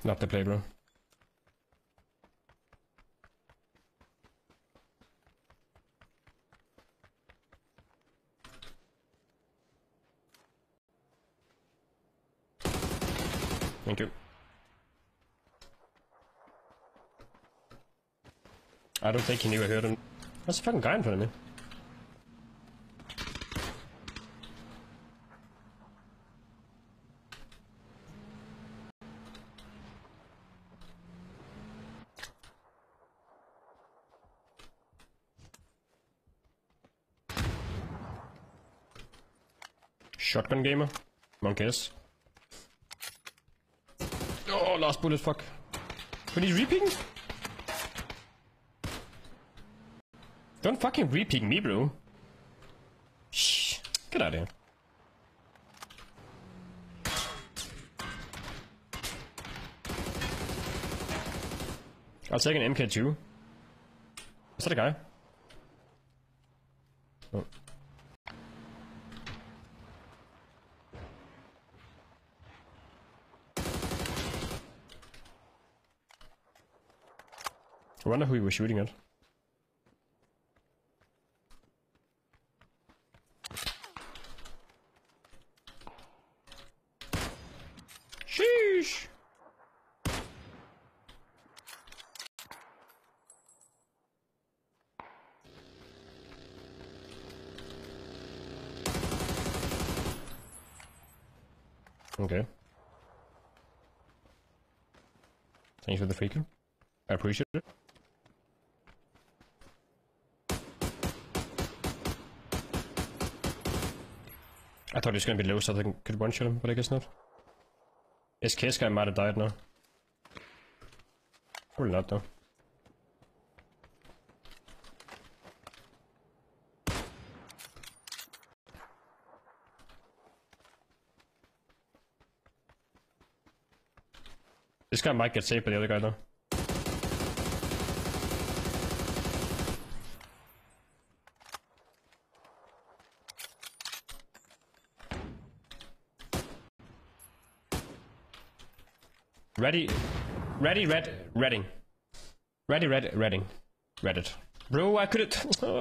Not the play, bro. Thank you. I don't think he knew I heard him. There's a fucking guy in front of me. Shotgun gamer. Monk is. Oh, last bullet, fuck. But he's re-peeking? Don't fucking re-peek me, bro. Shh. Get out of here. I'll take an MK2. Is that a guy? Oh. I wonder who he was shooting at. Sheesh! Okay. Thanks for the freaker. I appreciate it. I thought he was gonna be low so I could one-shot him, but I guess not. SKS guy might have died now. Probably not though. This guy might get saved by the other guy though. Ready, redding. Ready, redding. Reddit. Bro, I could've...